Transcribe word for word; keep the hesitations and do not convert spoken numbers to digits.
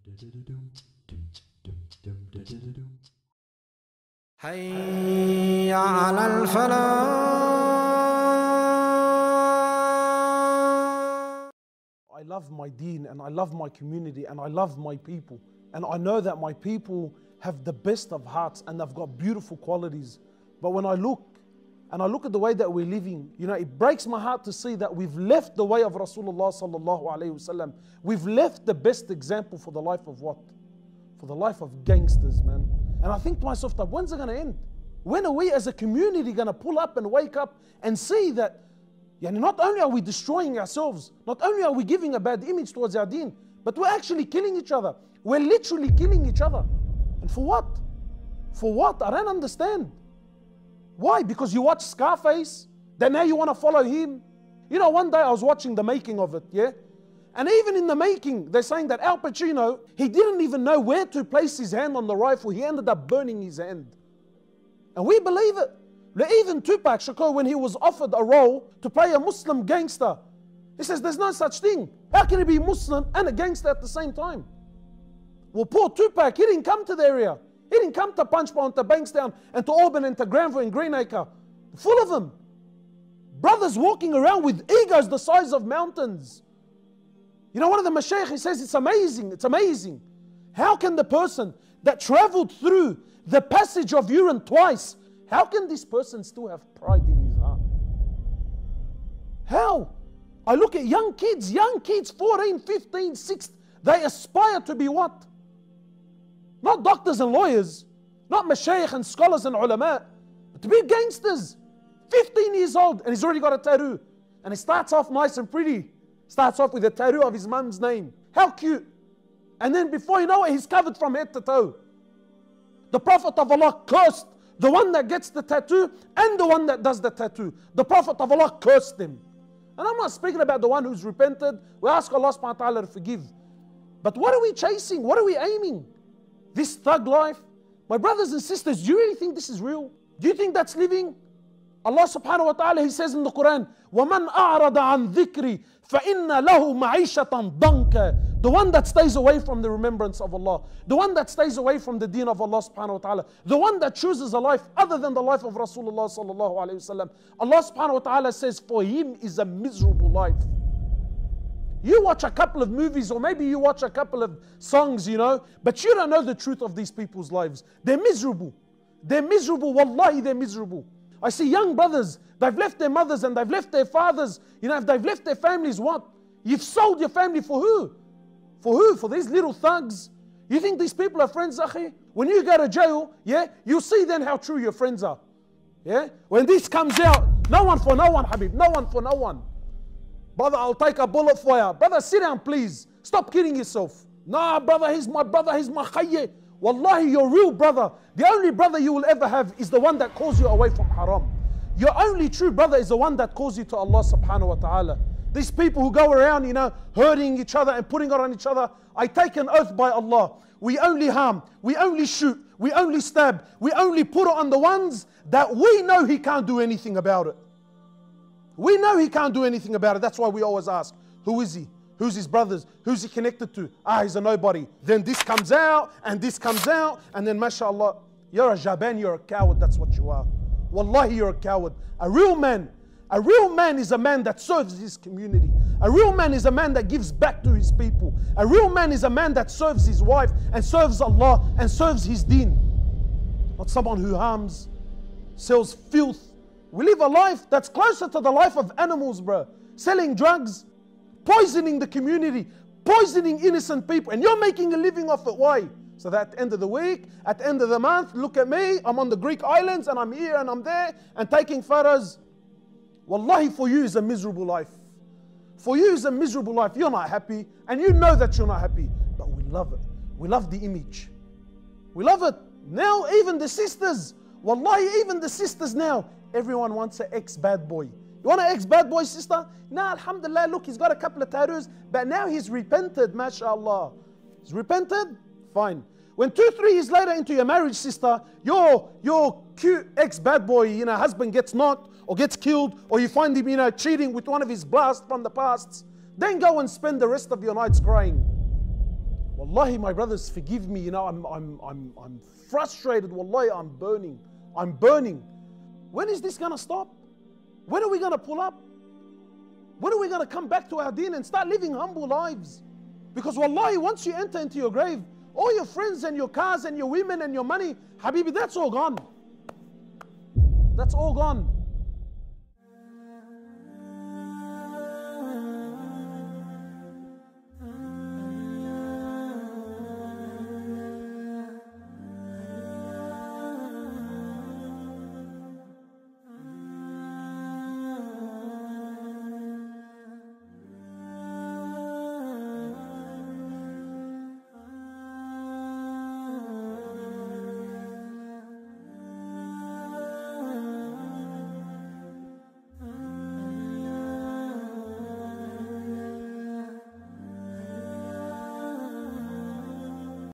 حي على الفلاح. I love my deen and I love my community and I love my people. And I know that my people have the best of hearts and they've got beautiful qualities. But when I look and I look at the way that we're living, you know, it breaks my heart to see that we've left the way of Rasulullah sallallahu alayhi wasallam. We've left the best example for the life of what? For the life of gangsters, man. And I think to myself, that when's it going to end? When are we as a community going to pull up and wake up and see that yani not only are we destroying ourselves, not only are we giving a bad image towards our deen, but we're actually killing each other. We're literally killing each other. And for what? For what? I don't understand. Why? Because you watch Scarface, then now you want to follow him. You know, one day I was watching the making of it, yeah? And even in the making, they're saying that Al Pacino, he didn't even know where to place his hand on the rifle. He ended up burning his hand. And we believe it. Even Tupac Shakur, when he was offered a role to play a Muslim gangster, he says there's no such thing. How can he be Muslim and a gangster at the same time? Well, poor Tupac, he didn't come to the area. He didn't come to Punchbowl, to Bankstown, and to Auburn, and to Granville, and Greenacre. Full of them. Brothers walking around with egos the size of mountains. You know, one of the mashaykh, he says it's amazing, it's amazing. How can the person that traveled through the passage of urine twice, how can this person still have pride in his heart? How? I look at young kids, young kids, fourteen, fifteen, sixteen, they aspire to be what? Not doctors and lawyers, not mashaykh and scholars and ulama, but to be gangsters. fifteen years old and he's already got a tattoo. And he starts off nice and pretty. Starts off with a tattoo of his mum's name. How cute. And then before you know it, he's covered from head to toe. The Prophet of Allah cursed the one that gets the tattoo and the one that does the tattoo. The Prophet of Allah cursed them. And I'm not speaking about the one who's repented. We ask Allah subhanahu wa ta'ala to forgive. But what are we chasing? What are we aiming? This thug life? My brothers and sisters, do you really think this is real? Do you think that's living? Allah subhanahu wa ta'ala, He says in the Quran, وَمَنْ أَعْرَضَ عَنْ ذِكْرِ فَإِنَّ لَهُ مَعِيشَةً ضَنْكَ. The one that stays away from the remembrance of Allah, the one that stays away from the deen of Allah subhanahu wa ta'ala, the one that chooses a life other than the life of Rasulullah sallallahu alayhi wasallam, Allah subhanahu wa ta'ala says for him is a miserable life. You watch a couple of movies or maybe you watch a couple of songs, you know, but you don't know the truth of these people's lives. They're miserable. They're miserable. Wallahi, they're miserable. I see young brothers, they've left their mothers and they've left their fathers. You know, if they've left their families, what? You've sold your family for who? For who? For these little thugs? You think these people are friends, akhi? When you go to jail, yeah, you'll see then how true your friends are. Yeah? When this comes out, no one for no one, Habib. No one for no one. Brother, I'll take a bullet for you. Brother, sit down, please. Stop kidding yourself. Nah, brother, he's my brother, he's my khayye. Wallahi, your real brother, the only brother you will ever have is the one that calls you away from haram. Your only true brother is the one that calls you to Allah subhanahu wa ta'ala. These people who go around, you know, hurting each other and putting it on each other, I take an oath by Allah. We only harm, we only shoot, we only stab, we only put it on the ones that we know he can't do anything about it. We know he can't do anything about it. That's why we always ask, who is he? Who's his brothers? Who's he connected to? Ah, he's a nobody. Then this comes out, and this comes out, and then mashallah, you're a jaban, you're a coward, that's what you are. Wallahi, you're a coward. A real man, a real man is a man that serves his community. A real man is a man that gives back to his people. A real man is a man that serves his wife, and serves Allah, and serves his deen. Not someone who harms, sells filth. We live a life that's closer to the life of animals, bro. Selling drugs, poisoning the community, poisoning innocent people, and you're making a living off it. Why? So that at the end of the week, at the end of the month, look at me, I'm on the Greek islands and I'm here and I'm there and taking photos. Wallahi, for you is a miserable life. For you is a miserable life. You're not happy and you know that you're not happy, but we love it. We love the image. We love it. Now even the sisters, wallahi, even the sisters now, everyone wants an ex-bad boy. You want an ex-bad boy, sister? Nah, alhamdulillah, look, he's got a couple of tattoos, but now he's repented, mashallah. He's repented? Fine. When two, three years later into your marriage, sister, your, your cute ex-bad boy, you know, husband gets knocked or gets killed, or you find him, you know, cheating with one of his blasts from the past, then go and spend the rest of your nights crying. Wallahi, my brothers, forgive me. You know, I'm, I'm, I'm, I'm frustrated. Wallahi, I'm burning. I'm burning. When is this going to stop? When are we going to pull up? When are we going to come back to our deen and start living humble lives? Because wallahi, once you enter into your grave, all your friends and your cars and your women and your money, Habibi, that's all gone. That's all gone.